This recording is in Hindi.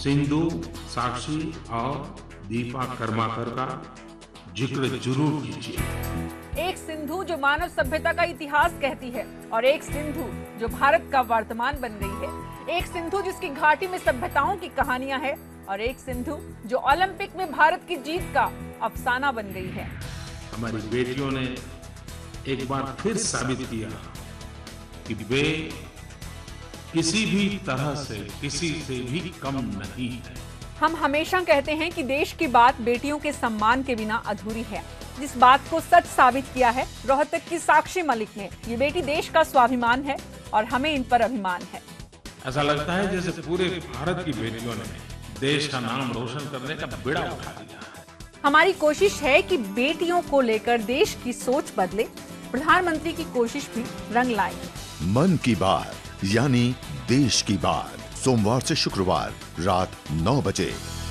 सिंधु, साक्षी और दीपा कर्माकर का जिक्र जरूर कीजिए। एक सिंधु जो मानव सभ्यता का इतिहास कहती है और एक सिंधु जो भारत का वर्तमान बन गई है। एक सिंधु जिसकी घाटी में सभ्यताओं की कहानियां हैं और एक सिंधु जो ओलंपिक में भारत की जीत का अफसाना बन गई है। हमारी बेटियों ने एक बार फिर साबित किया कि वे किसी भी तरह से किसी से भी कम नहीं है। हम हमेशा कहते हैं कि देश की बात बेटियों के सम्मान के बिना अधूरी है। जिस बात को सच साबित किया है रोहतक की साक्षी मलिक ने। ये बेटी देश का स्वाभिमान है और हमें इन पर अभिमान है। ऐसा लगता है जैसे पूरे भारत की बेटियों ने देश का नाम रोशन करने का बीड़ा उठा दिया है। हमारी कोशिश है कि बेटियों को लेकर देश की सोच बदले। प्रधानमंत्री की कोशिश भी रंग लाए। मन की बात यानी देश की बात, सोमवार से शुक्रवार रात 9 बजे।